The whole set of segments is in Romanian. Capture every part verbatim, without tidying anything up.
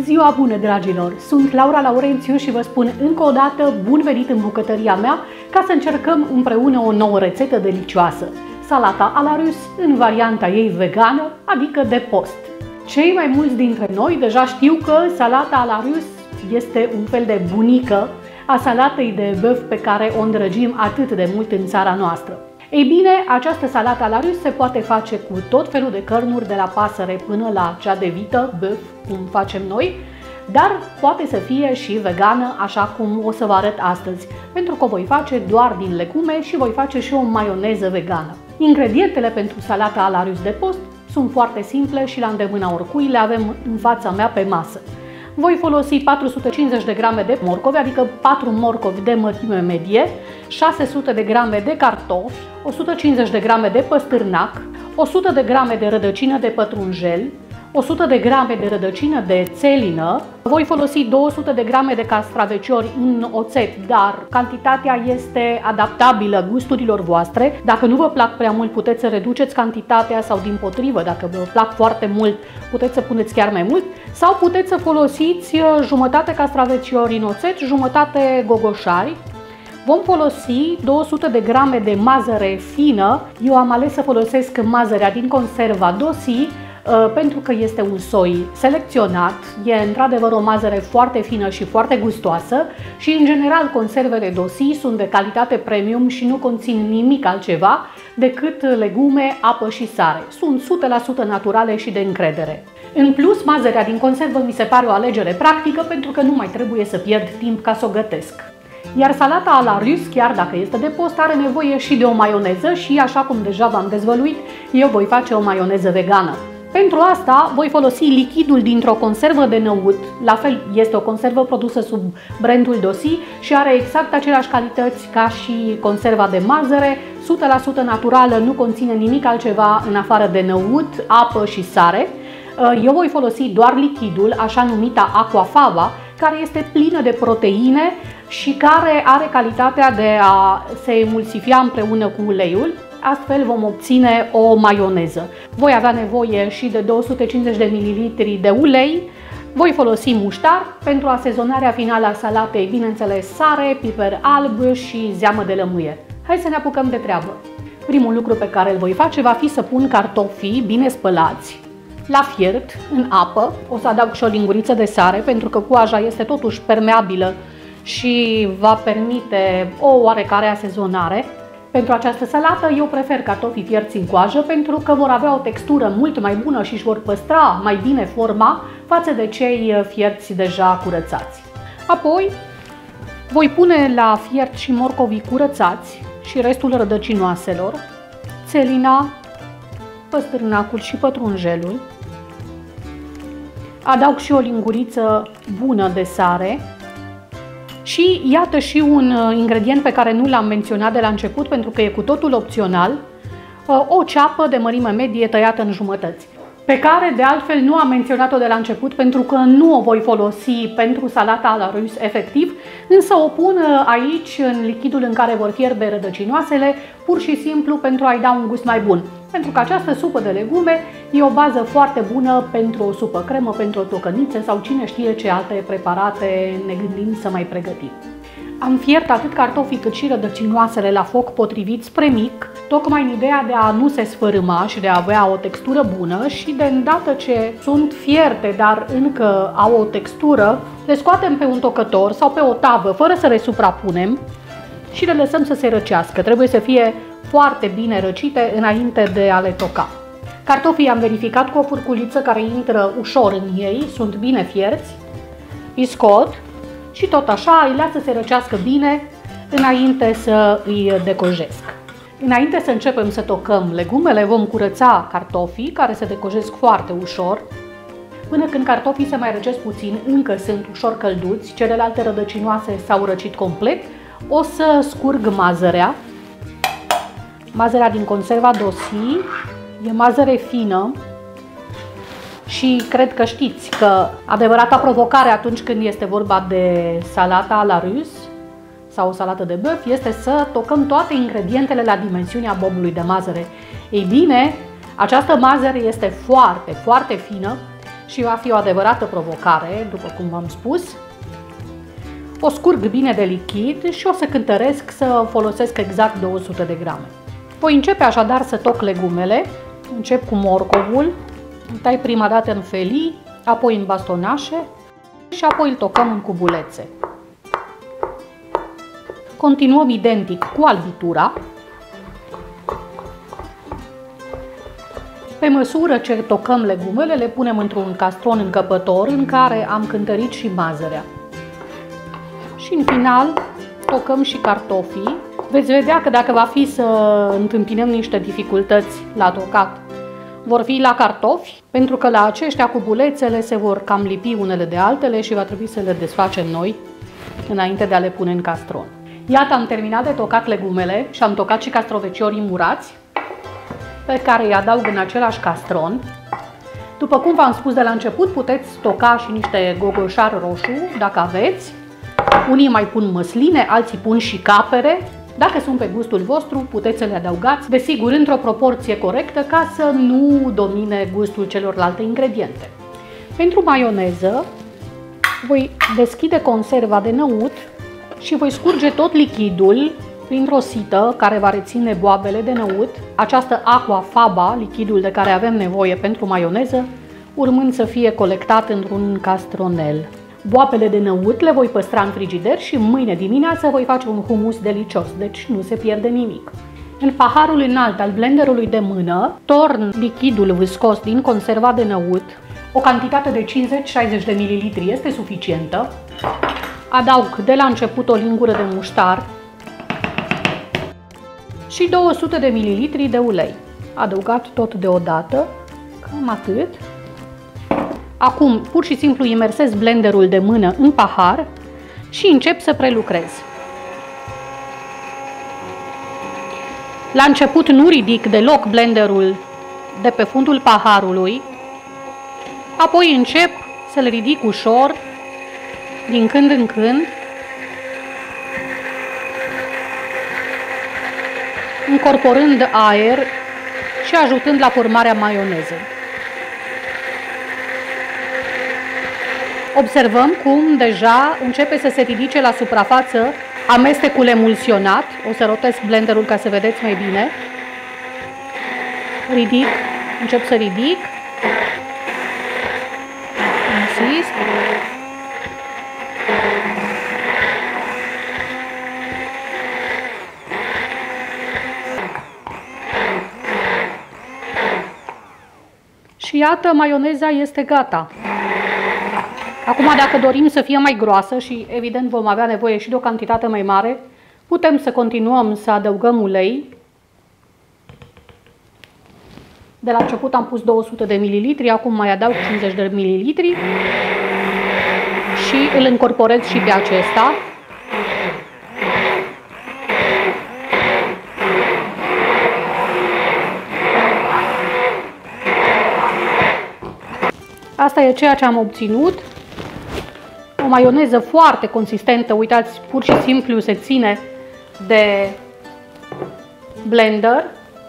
Ziua bună, dragilor! Sunt Laura Laurențiu și vă spun încă o dată bun venit în bucătăria mea ca să încercăm împreună o nouă rețetă delicioasă. Salata à la russe în varianta ei vegană, adică de post. Cei mai mulți dintre noi deja știu că salata à la russe este un fel de bunică a salatei de băf pe care o îndrăgim atât de mult în țara noastră. Ei bine, această salată à la russe se poate face cu tot felul de cărnuri, de la pasăre până la cea de vită, băf, cum facem noi, dar poate să fie și vegană, așa cum o să vă arăt astăzi, pentru că o voi face doar din legume și voi face și o maioneză vegană. Ingredientele pentru salata à la russe de post sunt foarte simple și la îndemâna oricui, le avem în fața mea pe masă. Voi folosi patru sute cincizeci de grame de morcovi, adică patru morcovi de mărime medie, șase sute de grame de cartofi, o sută cincizeci de grame de păstârnac, o sută de grame de rădăcină de pătrunjel, o sută de grame de rădăcină de țelină. Voi folosi două sute de grame de castraveciori în oțet, dar cantitatea este adaptabilă gusturilor voastre. Dacă nu vă plac prea mult, puteți să reduceți cantitatea sau dimpotrivă, dacă vă plac foarte mult, puteți să puneți chiar mai mult. Sau puteți să folosiți jumătate castraveciori în oțet, jumătate gogoșari. Vom folosi două sute de grame de mazăre fină. Eu am ales să folosesc mazărea din conserva Dosi, pentru că este un soi selecționat, e într-adevăr o mazăre foarte fină și foarte gustoasă și în general conservele Dosi sunt de calitate premium și nu conțin nimic altceva decât legume, apă și sare. Sunt o sută la sută naturale și de încredere. În plus, mazărea din conservă mi se pare o alegere practică pentru că nu mai trebuie să pierd timp ca să o gătesc. Iar salata à la russe, chiar dacă este de post, are nevoie și de o maioneză și, așa cum deja v-am dezvăluit, eu voi face o maioneză vegană. Pentru asta voi folosi lichidul dintr-o conservă de năut, la fel este o conservă produsă sub brandul Dosi și are exact aceleași calități ca și conserva de mazăre, o sută la sută naturală, nu conține nimic altceva în afară de năut, apă și sare. Eu voi folosi doar lichidul, așa numita aquafaba, care este plină de proteine și care are calitatea de a se emulsifia împreună cu uleiul. Astfel vom obține o maioneză. Voi avea nevoie și de două sute cincizeci de mililitri de ulei. Voi folosi muștar pentru asezonarea finală a salatei, bineînțeles sare, piper alb și zeamă de lămâie. Hai să ne apucăm de treabă. Primul lucru pe care îl voi face va fi să pun cartofii bine spălați la fiert, în apă. O să adaug și o linguriță de sare pentru că coaja este totuși permeabilă și va permite o oarecare asezonare. Pentru această salată eu prefer cartofii fierți în coajă pentru că vor avea o textură mult mai bună și își vor păstra mai bine forma față de cei fierți deja curățați. Apoi voi pune la fiert și morcovii curățați și restul rădăcinoaselor, țelina, păstârnacul și pătrunjelul. Adaug și o linguriță bună de sare. Și iată și un ingredient pe care nu l-am menționat de la început pentru că e cu totul opțional, o ceapă de mărime medie tăiată în jumătăți, pe care de altfel nu am menționat-o de la început pentru că nu o voi folosi pentru salata à la russe efectiv, însă o pun aici în lichidul în care vor fierbe rădăcinoasele, pur și simplu pentru a-i da un gust mai bun. Pentru că această supă de legume e o bază foarte bună pentru o supă cremă, pentru o tocăniță sau cine știe ce alte preparate ne gândim să mai pregătim. Am fiert atât cartofii cât și rădăcinoasele la foc potrivit spre mic, tocmai în ideea de a nu se sfărâma și de a avea o textură bună și de îndată ce sunt fierte, dar încă au o textură, le scoatem pe un tocător sau pe o tavă fără să le suprapunem și le lăsăm să se răcească. Trebuie să fie foarte bine răcite înainte de a le toca. Cartofii am verificat cu o furculiță care intră ușor în ei, sunt bine fierți, îi scot și tot așa îi las să se răcească bine înainte să îi decojesc. Înainte să începem să tocăm legumele, vom curăța cartofii care se decojesc foarte ușor. Până când cartofii se mai răcesc puțin, încă sunt ușor călduți, celelalte rădăcinoase s-au răcit complet, o să scurg mazărea. Mazărea din conserva Dosi, e mazăre fină și cred că știți că adevărata provocare atunci când este vorba de salata à la russe sau o salată de băf este să tocăm toate ingredientele la dimensiunea bobului de mazăre. Ei bine, această mazăre este foarte, foarte fină și va fi o adevărată provocare, după cum v-am spus. O scurg bine de lichid și o să cântăresc să folosesc exact două sute de grame. Voi începe așadar să toc legumele. Încep cu morcovul, îl tai prima dată în felii, apoi în bastonașe și apoi îl tocăm în cubulețe. Continuăm identic cu albitura. Pe măsură ce tocăm legumele, le punem într-un castron încăpător în care am cântărit și mazărea. Și în final tocăm și cartofii. Veți vedea că dacă va fi să întâmpinăm niște dificultăți la tocat, vor fi la cartofi, pentru că la aceștia cubulețele se vor cam lipi unele de altele și va trebui să le desfacem noi înainte de a le pune în castron. Iată, am terminat de tocat legumele și am tocat și castroveciorii murați, pe care îi adaug în același castron. După cum v-am spus de la început, puteți toca și niște gogoșar roșu, dacă aveți. Unii mai pun măsline, alții pun și capere. Dacă sunt pe gustul vostru, puteți să le adăugați, desigur, într-o proporție corectă, ca să nu domine gustul celorlalte ingrediente. Pentru maioneză, voi deschide conserva de năut și voi scurge tot lichidul printr-o sită care va reține boabele de năut, această aqua faba, lichidul de care avem nevoie pentru maioneză, urmând să fie colectat într-un castronel. Boabele de năut le voi păstra în frigider și mâine dimineață voi face un humus delicios, deci nu se pierde nimic. În paharul înalt al blenderului de mână, torn lichidul viscos din conserva de năut. O cantitate de cincizeci șaizeci de mililitri este suficientă. Adaug de la început o lingură de muștar și două sute de mililitri de ulei. Adăugat tot deodată, cam atât. Acum pur și simplu imersez blenderul de mână în pahar și încep să prelucrez. La început nu ridic deloc blenderul de pe fundul paharului, apoi încep să-l ridic ușor, din când în când, incorporând aer și ajutând la formarea maionezei. Observăm cum deja începe să se ridice la suprafață amestecul emulsionat. O să rotesc blenderul ca să vedeți mai bine. Ridic, încep să ridic. Insist. Și iată, maioneza este gata. Acum, dacă dorim să fie mai groasă și evident vom avea nevoie și de o cantitate mai mare, putem să continuăm să adăugăm ulei. De la început am pus două sute de mililitri, acum mai adaug cincizeci de mililitri și îl încorporez și pe acesta. Asta e ceea ce am obținut. O maioneză foarte consistentă, uitați, pur și simplu se ține de blender.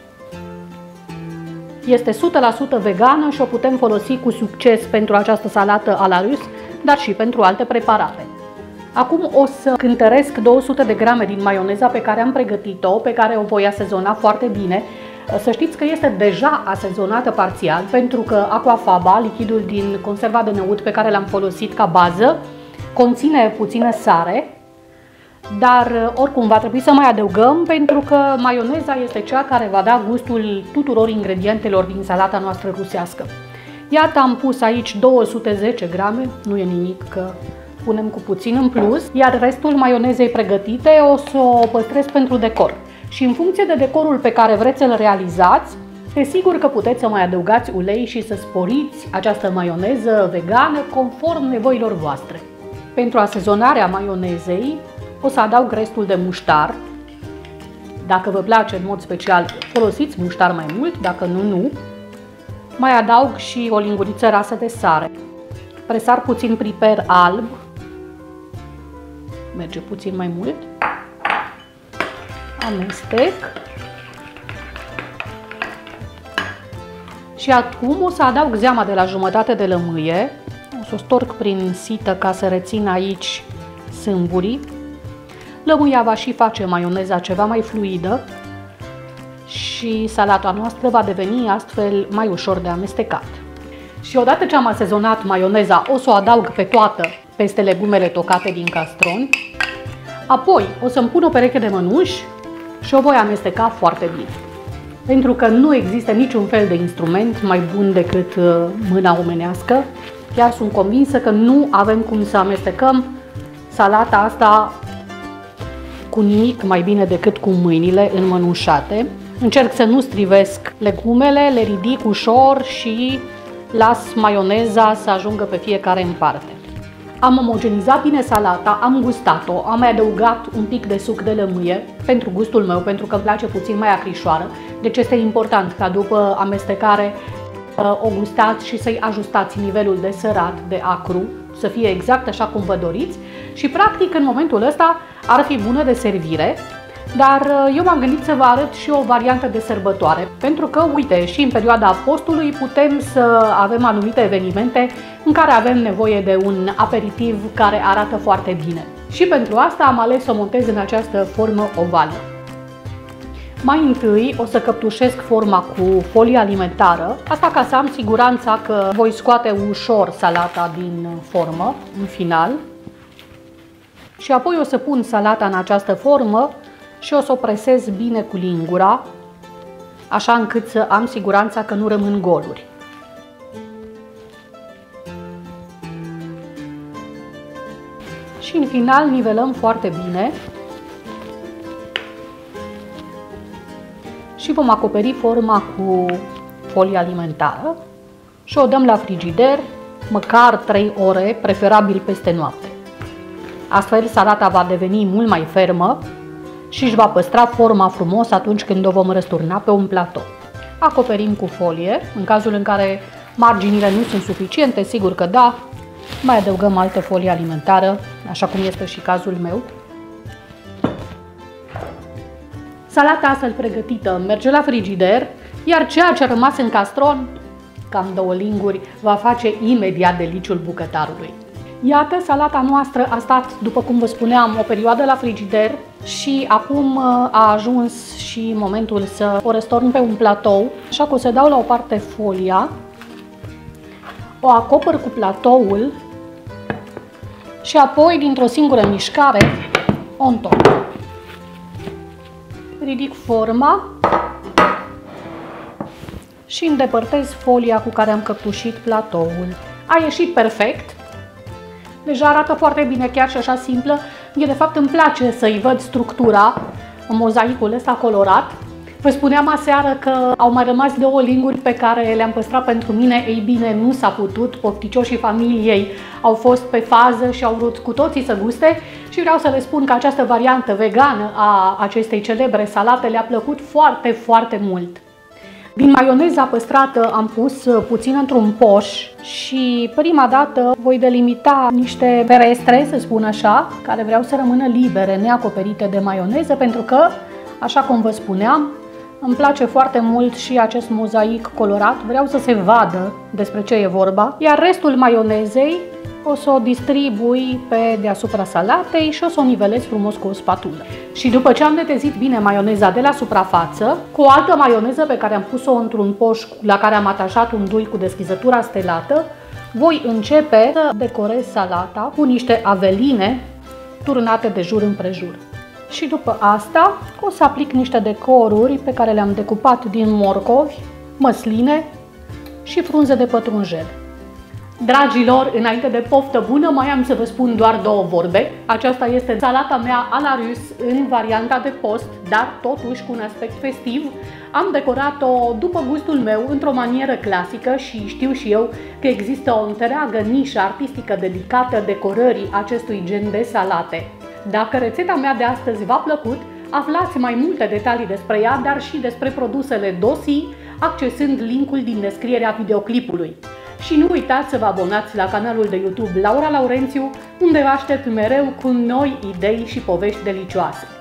Este o sută la sută vegană și o putem folosi cu succes pentru această salată a la rus, dar și pentru alte preparate. Acum o să cântăresc două sute de grame din maioneza pe care am pregătit-o, pe care o voi asezona foarte bine. Să știți că este deja asezonată parțial, pentru că aquafaba, lichidul din conserva de năut pe care l-am folosit ca bază, conține puțină sare, dar oricum va trebui să mai adăugăm, pentru că maioneza este cea care va da gustul tuturor ingredientelor din salata noastră rusească. Iată, am pus aici două sute zece grame, nu e nimic că punem cu puțin în plus, iar restul maionezei pregătite o să o păstrez pentru decor. Și în funcție de decorul pe care vreți să-l realizați, desigur că puteți să mai adăugați ulei și să sporiți această maioneză vegană conform nevoilor voastre. Pentru asezonarea maionezei o să adaug restul de muștar. Dacă vă place în mod special, folosiți muștar mai mult, dacă nu, nu. Mai adaug și o linguriță rasă de sare. Presar puțin piper alb. Merge puțin mai mult. Amestec. Și acum o să adaug zeama de la jumătate de lămâie. O să o storc prin sită ca să rețin aici sâmburii. Lămâia va și face maioneza ceva mai fluidă și salata noastră va deveni astfel mai ușor de amestecat. Și odată ce am asezonat maioneza, o să o adaug pe toată peste legumele tocate din castron. Apoi o să-mi pun o pereche de mănuși și o voi amesteca foarte bine. Pentru că nu există niciun fel de instrument mai bun decât mâna omenească. Chiar sunt convinsă că nu avem cum să amestecăm salata asta cu nimic mai bine decât cu mâinile înmănușate. Încerc să nu strivesc legumele, le ridic ușor și las maioneza să ajungă pe fiecare în parte. Am omogenizat bine salata, am gustat-o, am mai adăugat un pic de suc de lămâie pentru gustul meu, pentru că îmi place puțin mai acrișoară. Deci este important ca după amestecare o gustați și să-i ajustați nivelul de sărat, de acru, să fie exact așa cum vă doriți. Și practic în momentul ăsta ar fi bună de servire. Dar eu m-am gândit să vă arăt și o variantă de sărbătoare, pentru că, uite, și în perioada postului putem să avem anumite evenimente în care avem nevoie de un aperitiv care arată foarte bine. Și pentru asta am ales să o montez în această formă ovală. Mai întâi o să căptușesc forma cu folie alimentară, asta ca să am siguranța că voi scoate ușor salata din formă, în final. Și apoi o să pun salata în această formă și o să o presez bine cu lingura, așa încât să am siguranța că nu rămân goluri. Și în final nivelăm foarte bine și vom acoperi forma cu folie alimentară și o dăm la frigider măcar trei ore, preferabil peste noapte. Astfel salata va deveni mult mai fermă și își va păstra forma frumos atunci când o vom răsturna pe un platou. Acoperim cu folie, în cazul în care marginile nu sunt suficiente, sigur că da, mai adăugăm altă folie alimentară, așa cum este și cazul meu. Salata astfel pregătită merge la frigider, iar ceea ce a rămas în castron, cam două linguri, va face imediat deliciul bucătarului. Iată, salata noastră a stat, după cum vă spuneam, o perioadă la frigider și acum a ajuns și momentul să o răstorn pe un platou. Așa că o să dau la o parte folia, o acopăr cu platoul și apoi, dintr-o singură mișcare, o întorc. Ridic forma și îndepărtez folia cu care am căptușit platoul. A ieșit perfect. Deja arată foarte bine, chiar și așa simplă. Mie de fapt îmi place să-i văd structura, mozaicul ăsta colorat. Vă spuneam aseară că au mai rămas două linguri pe care le-am păstrat pentru mine. Ei bine, nu s-a putut, pofticioșii familiei au fost pe fază și au vrut cu toții să guste și vreau să le spun că această variantă vegană a acestei celebre salate le-a plăcut foarte, foarte mult. Din maioneza păstrată am pus puțin într-un poș și prima dată voi delimita niște ferestre, să spun așa, care vreau să rămână libere, neacoperite de maioneză, pentru că, așa cum vă spuneam, îmi place foarte mult și acest mozaic colorat, vreau să se vadă despre ce e vorba, iar restul maionezei o să o distribui pe deasupra salatei și o să o nivelez frumos cu o spatulă. Și după ce am netezit bine maioneza de la suprafață, cu o altă maioneză pe care am pus-o într-un poș la care am atașat un dui cu deschizătura stelată, voi începe să decorez salata cu niște aveline turnate de jur împrejur. Și după asta o să aplic niște decoruri pe care le-am decupat din morcovi, măsline și frunze de pătrunjel. Dragilor, înainte de poftă bună, mai am să vă spun doar două vorbe. Aceasta este salata mea à la russe în varianta de post, dar totuși cu un aspect festiv. Am decorat-o după gustul meu, într-o manieră clasică și știu și eu că există o întreagă nișă artistică dedicată decorării acestui gen de salate. Dacă rețeta mea de astăzi v-a plăcut, aflați mai multe detalii despre ea, dar și despre produsele Dosi, accesând linkul din descrierea videoclipului. Și nu uitați să vă abonați la canalul de YouTube Laura Laurențiu, unde vă aștept mereu cu noi idei și povești delicioase.